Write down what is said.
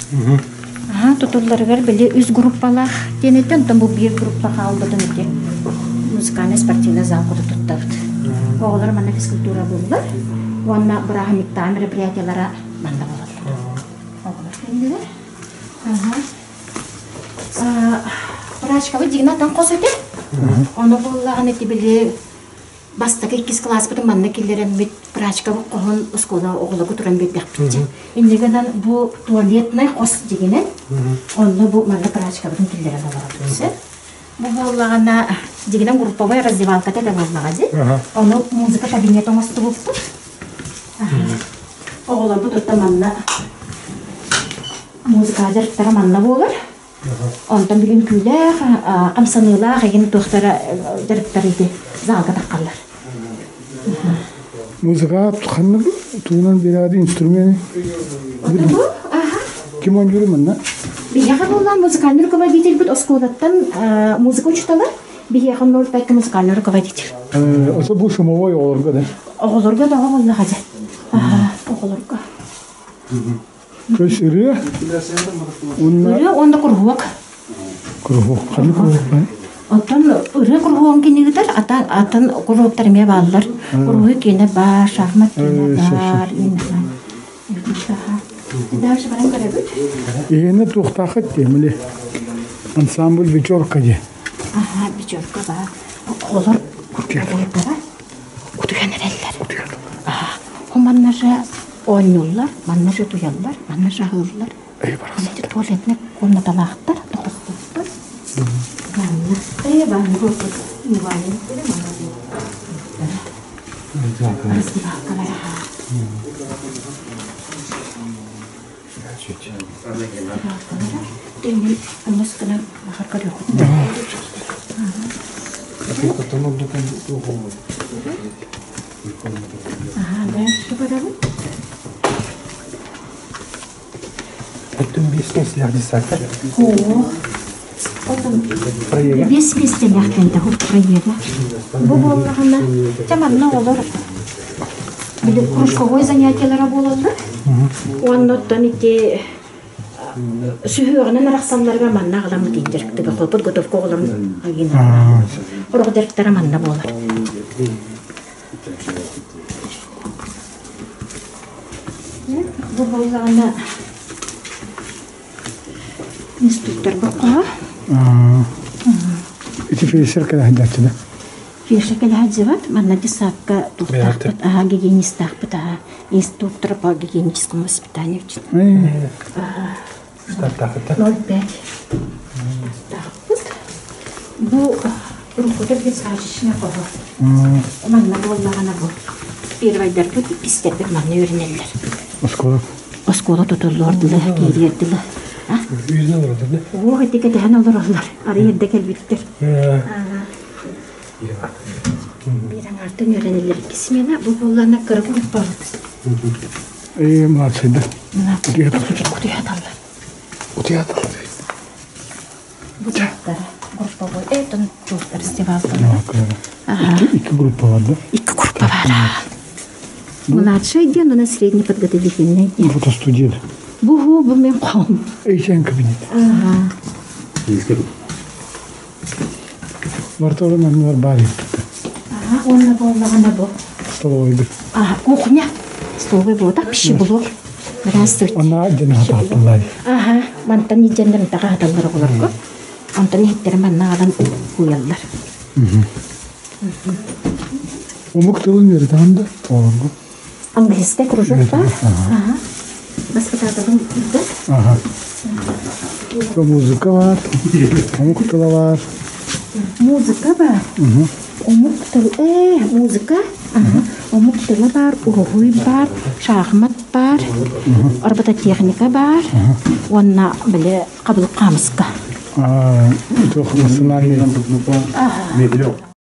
Тутулларыгар биле үз группалах денетен там бу бир группа калдыдын эти музыкальный спортивный зал куду туттабыт. Оголар мана физкультура булдылар. Онна брахмикта мероприятиялара манда болдулар. Оголар кендилер. Прачкабы дигнатан косете. Оны буллаган эти биле бастагы 2 класс бутун манна киллерен бит прачкабы когон школа огологу туран бит бакпытчы. Индегенен бу туалетный кос дигенен онны бу манна прачкабын киллерен алабыз. Бу буллагана дигенен групповая раздевалка деп боллагады. Оны музыка кабинетон асты болупту. Оголор бу тутта манна музыка жарыктара манна болор. Онтан билин күләр, камсанылар, ген тохтара жарыктар иде залга таккалар. Музыка ханны туунан беради инструмент. Ким ойнойт мына? Бияха болгон музыкальный руководитель бит осколаттан музыка учталар. Бияха нол тайкы музыкальный руководитель. Ошо бу шумовой олорго да. Оголорго да болду хажа. Оголорго. Көшүрү. Онда кургуак. Кургуак, кандай кургуак? Атын үрі кургуан кенегидер, атын кургуактар эме баалар. Кургуй кене бар, шахмат кене бар. Дальше баран көрөбүт. Эне туктакыт демиле. Ансамбль вечерка де. Вечерка бар. Олар кургуактар. Утуганерлер. Хоманнажа ойнулар, маннажа туяллар, маннажа хыллар. Эти туалетный комнаталахтар, тохостуттар. Манна, банны болсут, нивайын, раздевалкалар. Тени, аннескана бахарка лёхот. Дальше барабы. Это бесмысленно десакта. Бесмысленно хтенде хуп проега. Бу боллагана жаманна олор. Биле кружковой занятиялар бололду. Оннотон ите сүйөгөнөн рахсамларга манна каламы дейдирктиги подготовка оголорун агин. Орогдерктер манна болор. Бу боллагана инструктор бака. Эти фейсер када хадатты да. Фейсер када хадзыват, манна десакка тухтахпыт, гигиенистахпыт, инструктор по гигиеническому воспитанию. 0,5. Тахпыт. Бу руководитель бесхачечная кого. Манна боллагана бу. Первайдар бу пистепек манна өрнеллер. Оскола тутуллордулы, кейдердилы. Yüzüne vuruldu ne? О, эти кәтәһен алырлар. Арый ердә кәлбиттер. Бирәң артын өйрәнелер. Кисмена бу булларны кыргып барды. Молодцы, да. Утыят. Бу жактар. Групповой. Это просто раздевалка. Iki группа var da. 2 группа бар. Младший ден, у нас средний подготовительный ден. Bu da stüdyo. Бу мен ком. Eğitim kabineti. Вартовый номер барин. Он боллагана бу. Столовый бир. Кухня. Столовый бу да пищи булur. Здравствуйте. Она жана хаталлар. Мантан иженден тага хаталлар болорго. Антон хиттер манна алан куяллар. Умук тылын берди анда. Олорго. Английский кружок бар. Воспитателем да? Музыка var. Умук тыла var. Музыка бар. Умук тыл. Музыка. Умук тыла бар. Уруй бар. Шахмат бар. Робототехника бар. Онна биле кабыл камыска. Это национальный.